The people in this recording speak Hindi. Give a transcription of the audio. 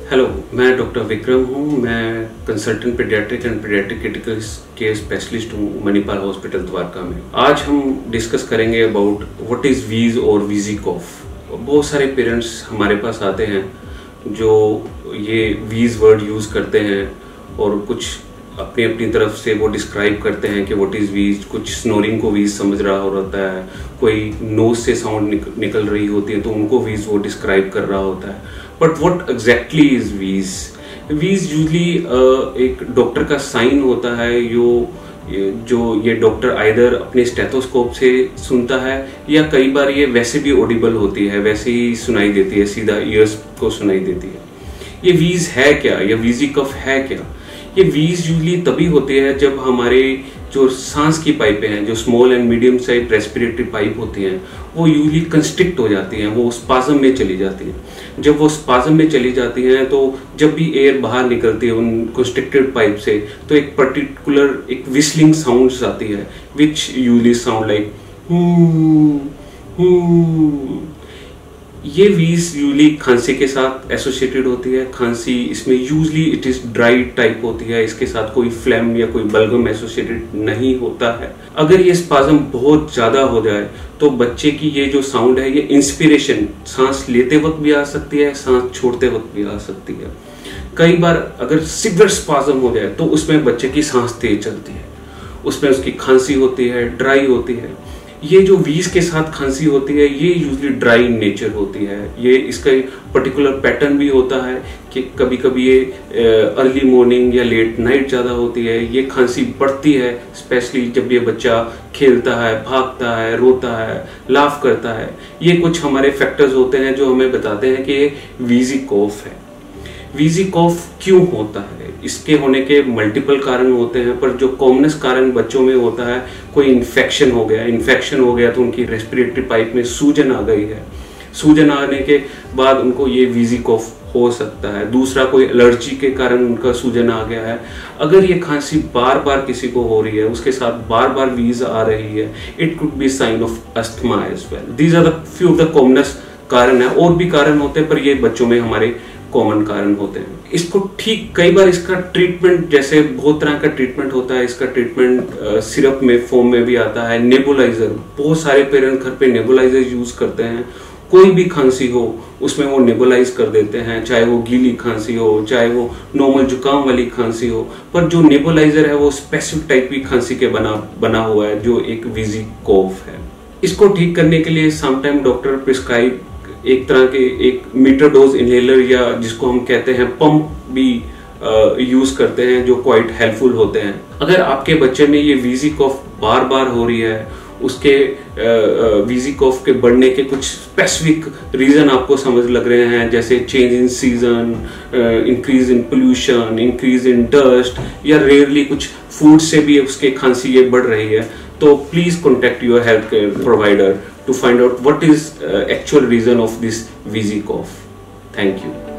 हेलो, मैं डॉक्टर विक्रम हूँ। मैं consultant paediatric and paediatric critical care specialist हूँ मणिपाल हॉस्पिटल द्वारका में। आज हम डिस्कस करेंगे अबाउट व्हाट इज़ वीज और वीजी कॉफ। बहुत सारे पेरेंट्स हमारे पास आते हैं जो ये वीज वर्ड यूज़ करते हैं और कुछ अपनी अपनी तरफ से वो डिस्क्राइब करते हैं कि व्हाट इज़ वीज। कुछ स्नोरिंग को वीज समझ रहा होता है, कोई नोज से साउंड निकल रही होती है तो उनको वीज वो डिस्क्राइब कर रहा होता है। बट व्हाट एग्जैक्टली इज वीज? वीज यूजली एक डॉक्टर का साइन होता है जो ये डॉक्टर आइदर अपने स्टेथोस्कोप से सुनता है या कई बार ये वैसे भी ऑडिबल होती है, वैसे ही सुनाई देती है, सीधा ईयर्स को सुनाई देती है। ये वीज है क्या, या वीजी कफ है क्या? ये वीज यूजली तभी होती है जब हमारे जो सांस की पाइपें हैं, जो small and medium size respiratory pipe होती हैं, वो यूजली कंस्ट्रिक्ट हो जाती हैं, वो स्पाज्म में चली जाती हैं। जब वो स्पाज्म में चली जाती हैं तो जब भी एयर बाहर निकलती है उन कंस्ट्रिक्टेड पाइप से तो एक पर्टिकुलर एक विस्लिंग साउंड्स आती है विच यूजली साउंड लाइक ये वीज यूजली खांसी के साथ एसोसिएटेड होती है। खांसी इसमें usually it is dry type होती है, इसके साथ कोई फ्लेम या कोई बलगम एसोसिएटेड नहीं होता है। अगर ये स्पाज्म बहुत ज्यादा हो जाए तो बच्चे की ये जो साउंड है ये इंस्पिरेशन, सांस लेते वक्त भी आ सकती है, सांस छोड़ते वक्त भी आ सकती है। कई बार अगर सिवियर स्पाज्म हो जाए तो उसमें बच्चे की सांस तेज चलती है, उसमें उसकी खांसी होती है, ड्राई होती है। ये जो वीज के साथ खांसी होती है ये यूजली ड्राई इन नेचर होती है। ये इसका पर्टिकुलर पैटर्न भी होता है कि कभी कभी ये अर्ली मॉर्निंग या लेट नाइट ज़्यादा होती है। ये खांसी बढ़ती है स्पेशली जब ये बच्चा खेलता है, भागता है, रोता है, लाफ करता है। ये कुछ हमारे फैक्टर्स होते हैं जो हमें बताते हैं कि ये वीजी कॉफ है। वीजी कॉफ क्यों होता है? इसके होने के मल्टीपल कारण होते हैं, पर जो कॉमनेस्ट कारण बच्चों में होता है, कोई इन्फेक्शन हो गया तो उनकी रेस्पिरेटरी पाइप में सूजन आ गई है। सूजन आने के बाद उनको ये वीजी कॉफ हो सकता है। दूसरा, कोई एलर्जी के कारण उनका सूजन आ गया है। अगर ये खांसी बार बार किसी को हो रही है, उसके साथ बार बार वीज आ रही है, it could be sign of asthma as well. These are the few of the commonest कारण है। और भी कारण होते हैं पर ये बच्चों में हमारे कॉमन कारण होते हैं। इसको ठीक कई बार इसका ट्रीटमेंट, जैसे बहुत तरह का ट्रीटमेंट होता है, इसका ट्रीटमेंट सिरप में फॉर्म में भी आता है। नेबुलाइजर, बहुत सारे पेरेंट्स घर पे नेबुलाइजर यूज करते हैं। कोई भी खांसी हो उसमें वो नेबुलाइज कर देते हैं, चाहे वो गीली खांसी हो, चाहे वो नॉर्मल जुकाम वाली खांसी हो। पर जो नेबुलाइजर है वो स्पेसिफिक टाइप की खांसी के बना हुआ है जो एक वीजी कॉफ है। इसको ठीक करने के लिए समटाइम डॉक्टर प्रिस्क्राइब एक तरह के एक मीटर डोज इनहेलर या जिसको हम कहते हैं पंप भी यूज करते हैं, जो क्वाइट हेल्पफुल होते हैं। अगर आपके बच्चे में ये वीजी कॉफ बार बार हो रही है, उसके वीजी कॉफ के बढ़ने के कुछ स्पेसिफिक रीजन आपको समझ लग रहे हैं, जैसे change in season, increase in pollution, increase in dust, या रेयरली कुछ फूड से भी उसके खांसी ये बढ़ रही है, तो please contact your health care provider to find out what is actual reason of this wheezy cough. Thank you.